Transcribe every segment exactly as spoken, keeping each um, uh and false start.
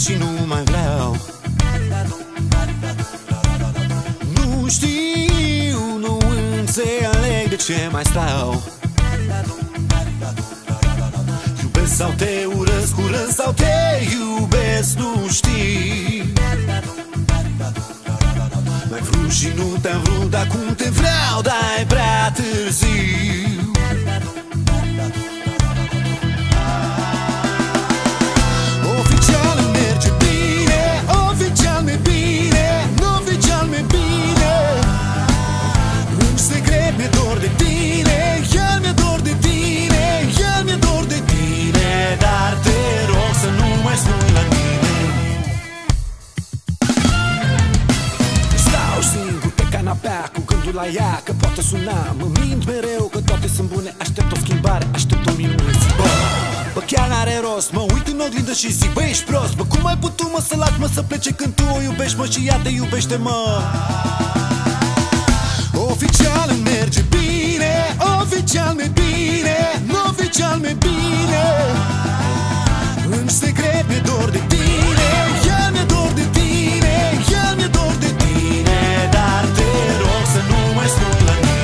și nu mai vreau. Nu știu, nu înțeleg de ce mai stau. Iubesc sau te urăsc, curând sau te iubesc, nu știi. M-ai vrut și nu te-am vrut, acum te vreau, dar e prea târziu. Oficial îmi merge bine, oficial mi-e bine, oficial mi-e bine. În secret mi-e dor de tine, el mi-e dor de tine, el mi-e dor de tine. Dar te rog să nu mai spui la nimeni. Stau singur pe canapea cu gândul la ea, că poate suna. Mă mint mereu că toate sunt bune, aștept o schimbare, aștept o minune. Bă, bă, chiar n-are rost, mă uit în oglindă și zic, bă, ești prost. Bă, cum ai putut, mă, să lași, mă, să plece când tu o iubești, mă, și ea te iubește, mă. Oficial îmi merge bine, oficial mi-e bine, oficial mi-e bine. În secret mi-e dor de tine, el mi-e dor de tine, el mi-e dor de tine. Dar te rog să nu mai spui la nimeni.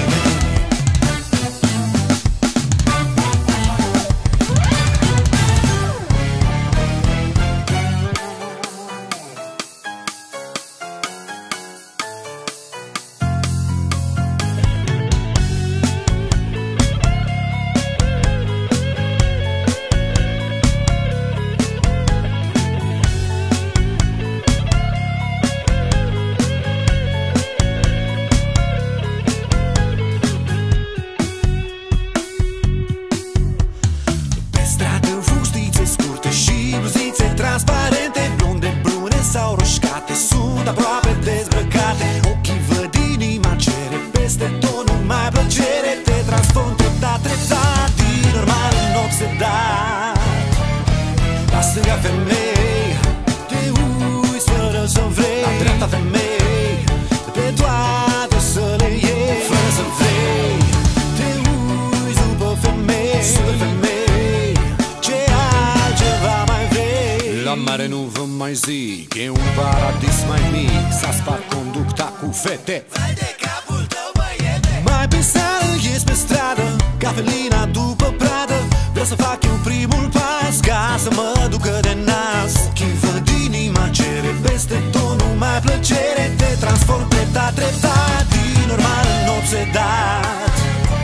Transparente, blonde, brune sau roșcate, sunt aproape dezbrăcate. Ochii văd, inima cere peste tot, numai plăcere. Te transform treptat, treptat, din normal în obsedat. La stânga femei, te uiți fără să vrei. La dreapta femei, pe toate să le iei fără să vrei. Te uiți după femei, super femei, ce altceva mai vrei? La mare nu vă mai zic, e un paradis mai mic. S-a spart conducta cu fete. Vai de capul tău, băiete! Mai pe seară ies pe stradă, cafelina după pradă. Vreau să fac eu primul pas, ca să mă ducă de nas. Ochii văd, inima cere peste tot, numai plăcere. Te transform treptat, treptat, din normal în obsedat.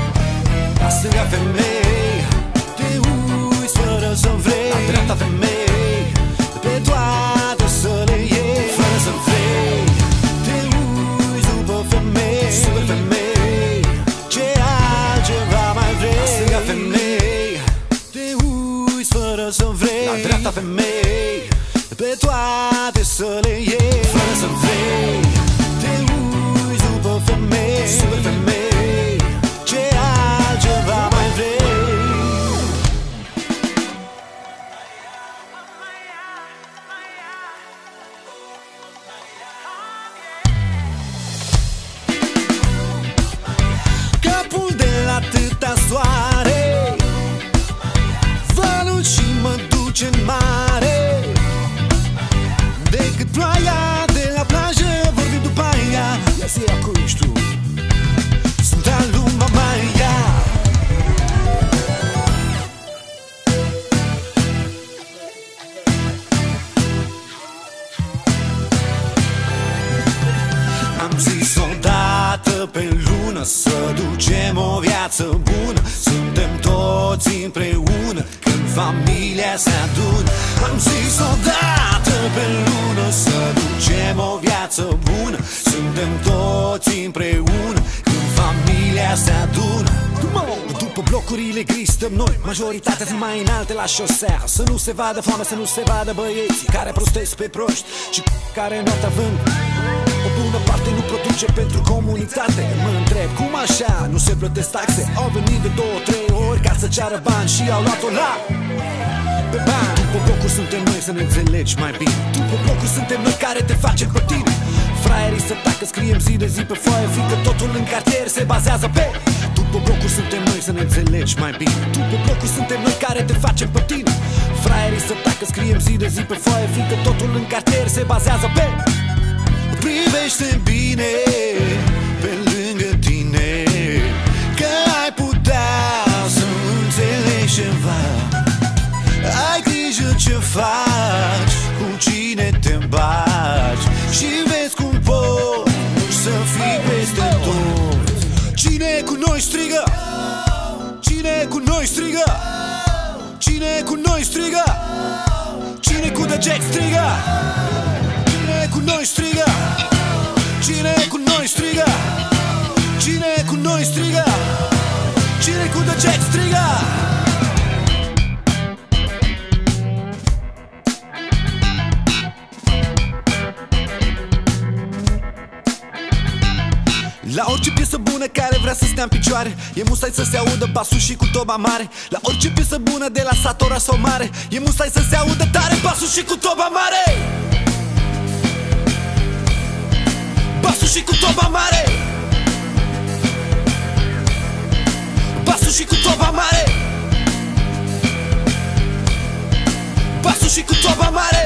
La stânga femei, te uiți fără să vrei. La dreapta femei, pe toate să le iei fără să vrei. Te uiți după femei, super femei, ce altceva mai vrei? La stânga femei, te uiți fără să vrei. La dreapta femei, pe toate să le iei fără să vrei. Te uiți după femei, super femei, ce altceva mai vrei? Capul de la atâta soare, valul și mă duce în mare. Decât ploaia de la plajă, vorbim după aia. Ia zi acum ești tu, sunt al lui Mamaia. Am zis odată pe lună să ducem o viață bună. Suntem toți împreună când familia se adună. Am zis odată pe lună să ducem o viață bună. Suntem toți împreună când familia se adună. După blocurile gri stăm noi, majoritatea sunt mai înalte la șosea. Să nu se vadă foame, să nu se vadă băieții care prostesc pe proști și care noaptea vând. O bună parte nu produce pentru comunitate. Mă întreb cum așa nu se plătesc taxe. Au venit de două, trei ori ca să ceară bani și au luat-o la pe bani. După blocuri suntem noi, să ne înțelegi mai bine. După blocuri suntem noi care te facem pe tine. Fraierii să tacă, scriem zi de zi pe foaie, fiindcă totul în cartier se bazează pe. După blocuri suntem noi, să ne înțelegi mai bine. După blocuri suntem noi care te facem pe tine. fraierii să tacă, scriem zi de zi pe foaie, fiindcă totul în cartier se bazează pe privește bine pe lângă tine, că ai putea să înțelegi ceva. Ai grijă ce faci, cu cine te îmbaci, și vezi cum poți să fii peste tot. Cine cu noi strigă? Cine cu noi strigă? Cine cu noi strigă? Cine cu deget strigă? Cine cu noi strigă? Cine cu noi strigă? Cine cu noi strigă? Cine cu deget strigă? La orice piesă bună care vrea să stea în picioare, e musai să se audă basul și cu toba mare. La orice piesă bună de la Satora sau mare, e musai să se audă tare basul și cu toba mare. Basul și cu toba mare. Basul și cu toba mare. Basul și cu toba mare.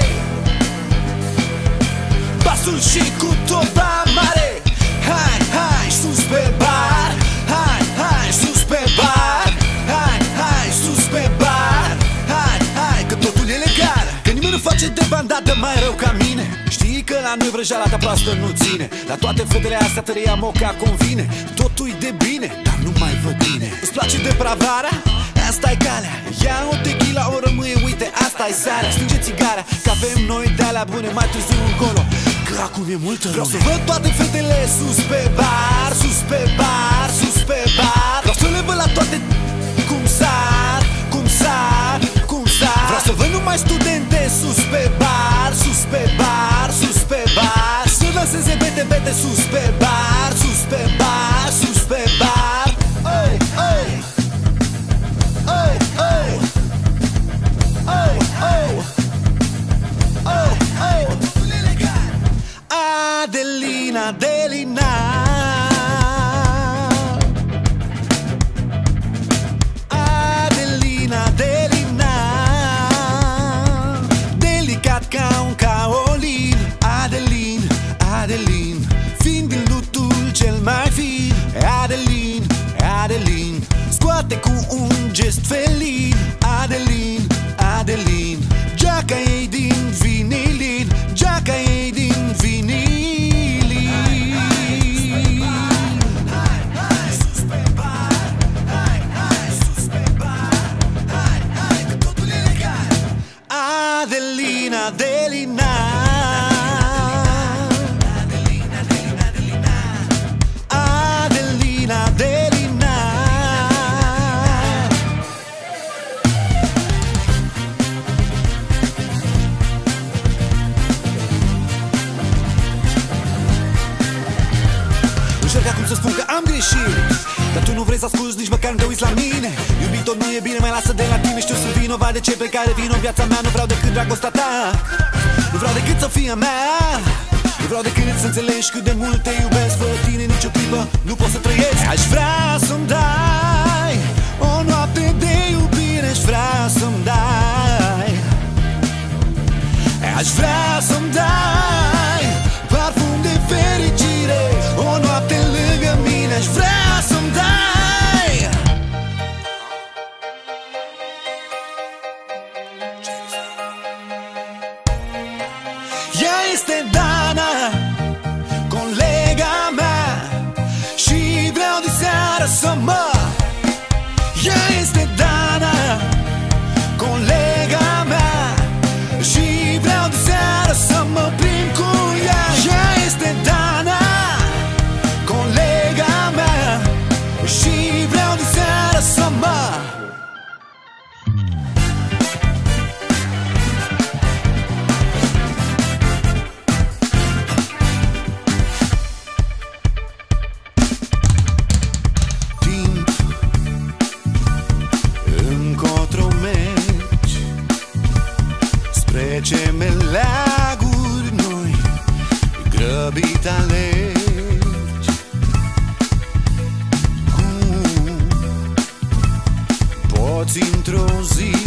Basul și cu toba mare. Hai, hai, sus pe bar. Hai, hai, sus pe bar. Hai, hai, sus pe bar. Hai, hai, că totul e legal, că nimeni nu face de bandadă mai rău ca mine. Știi că la noi vrăjeala ta proastă nu ține. La toate fetele astea tăria moca convine. Totul-i de bine, dar nu mai văd bine. Îți place depravarea? Asta-i calea. Ia o tequila, o rămâie, uite, asta-i seara. Stinge țigara, că avem noi de-alea bune mai târziu încolo, că acum e multă lume. Vreau să văd toate fetele sus pe bar, sus pe bar, sus pe bar. Vreau să le văd la toate cum sar, cum sar, cum sar. Vreau să văd numai studente sus pe bar, sus pe bar, sus pe bar. Să danseze bete, bete sus pe bar, sus pe bar, sus pe bar. Ei, ei, ei, ei, ei, ei, ei, ei. Adelina, Adelina, Adelina, Adelina, delicat ca un caolin. Adelin, Adelin, fiind din lutul cel mai fin. Adelin, Adelin, scoate cu un gest felin. Adelin, Adelin, geaca ei din vinilin, geaca ei din vinilin. Adelina, Adelina, Adelina, Adelina, Adelina, Adelina. Încerc acum să spun că am greșit, dar tu nu vrei să asculti, nici măcar nu te uiți la mine. Iubitor, nu e bine, mai lasă de la tine. Știu, sunt vinovat de ce pe care vin în viața mea. Nu vreau decât dragostea ta, nu vreau decât să fie a mea. Nu vreau decât să înțelegi cât de mult te iubesc. Fără tine nicio clipă nu pot să trăiesc. Aș vrea să-mi dai o noapte de iubire. Aș vrea să-mi dai, aș vrea să-mi dai parfum de fericire. O noapte lângă mine. Aș vrea să-mi dai. Ea este Dana, colega mea, și vreau de seară să mă. Ea este Dana, colega mea, și vreau de seară să mă plimb cu ea. Ea este Dana, colega mea, și vreau de seară să mă. Timp, încotro mergi, spre ce meleaguri noi grăbit alergi. Cum poți într-o zi